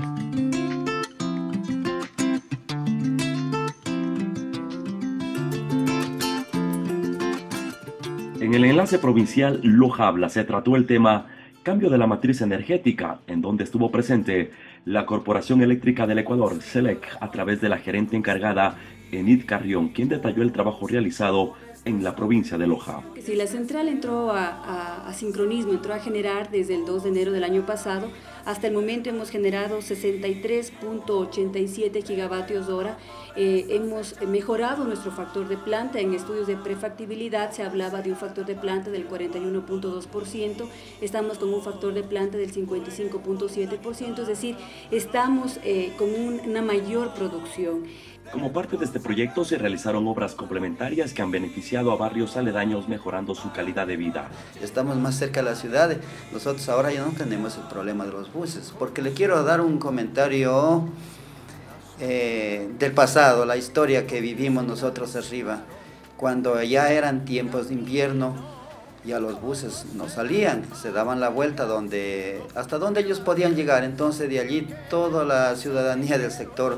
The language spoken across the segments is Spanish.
En el enlace provincial Loja Habla se trató el tema Cambio de la matriz energética, en donde estuvo presente la Corporación Eléctrica del Ecuador, CELEC, a través de la gerente encargada Enid Carrión, quien detalló el trabajo realizado en la provincia de Loja. Si la central entró a sincronismo, entró a generar desde el 2 de enero del año pasado, hasta el momento hemos generado 63.87 gigavatios hora. Hemos mejorado nuestro factor de planta. En estudios de prefactibilidad se hablaba de un factor de planta del 41.2%, estamos con un factor de planta del 55.7%, es decir, estamos con una mayor producción. Como parte de este proyecto se realizaron obras complementarias que han beneficiado a barrios aledaños mejorando su calidad de vida. Estamos más cerca de la ciudad, nosotros ahora ya no tenemos el problema de los buses, porque le quiero dar un comentario del pasado, la historia que vivimos nosotros arriba. Cuando ya eran tiempos de invierno, ya los buses no salían, se daban la vuelta hasta donde ellos podían llegar, entonces de allí toda la ciudadanía del sector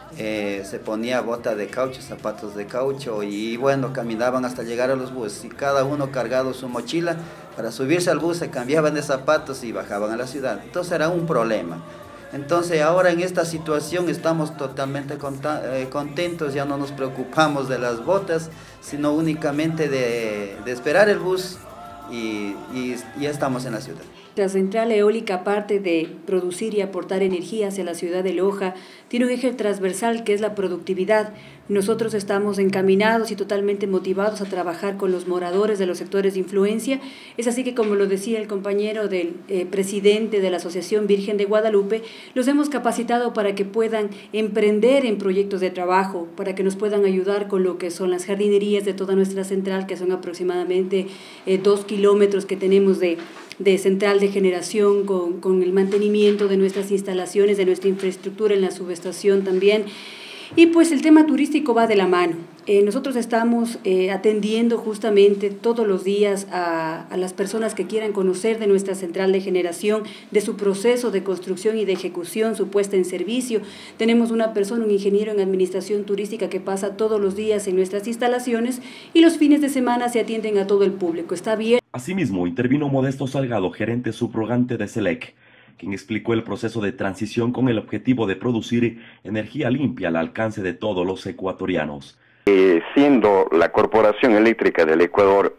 se ponía bota de caucho, zapatos de caucho y bueno, caminaban hasta llegar a los buses y cada uno cargado su mochila. Para subirse al bus se cambiaban de zapatos y bajaban a la ciudad, entonces era un problema. Entonces ahora en esta situación estamos totalmente contentos, ya no nos preocupamos de las botas, sino únicamente de esperar el bus y ya estamos en la ciudad. La central eólica, aparte de producir y aportar energía hacia la ciudad de Loja, tiene un eje transversal que es la productividad. Nosotros estamos encaminados y totalmente motivados a trabajar con los moradores de los sectores de influencia. Es así que, como lo decía el compañero del presidente de la Asociación Virgen de Guadalupe, los hemos capacitado para que puedan emprender en proyectos de trabajo, para que nos puedan ayudar con lo que son las jardinerías de toda nuestra central, que son aproximadamente 2 kilómetros que tenemos de central de generación, con el mantenimiento de nuestras instalaciones, de nuestra infraestructura en la subestación también. Y pues el tema turístico va de la mano. Nosotros estamos atendiendo justamente todos los días a las personas que quieran conocer de nuestra central de generación, de su proceso de construcción y de ejecución, su puesta en servicio. Tenemos una persona, un ingeniero en administración turística que pasa todos los días en nuestras instalaciones y los fines de semana se atienden a todo el público. Está abierto. Asimismo, intervino Modesto Salgado, gerente subrogante de CELEC, quien explicó el proceso de transición con el objetivo de producir energía limpia al alcance de todos los ecuatorianos. Siendo la Corporación Eléctrica del Ecuador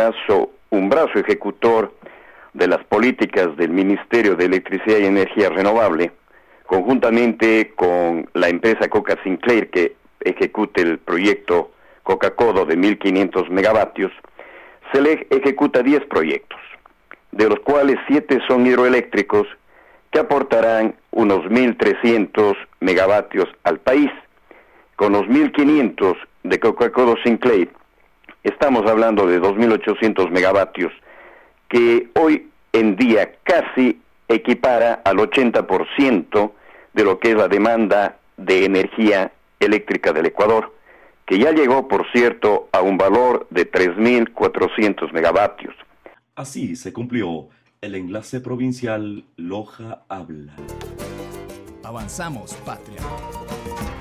un brazo ejecutor de las políticas del Ministerio de Electricidad y Energía Renovable, conjuntamente con la empresa Coca Sinclair que ejecute el proyecto Coca-Codo de 1.500 megavatios, CELEC ejecuta 10 proyectos, de los cuales 7 son hidroeléctricos que aportarán unos 1.300 megavatios al país. Con los 1.500 de Coca-Cola Sinclair, estamos hablando de 2.800 megavatios, que hoy en día casi equipara al 80% de lo que es la demanda de energía eléctrica del Ecuador, que ya llegó, por cierto, a un valor de 3.400 megavatios. Así se cumplió el enlace provincial Loja Habla. Avanzamos, patria.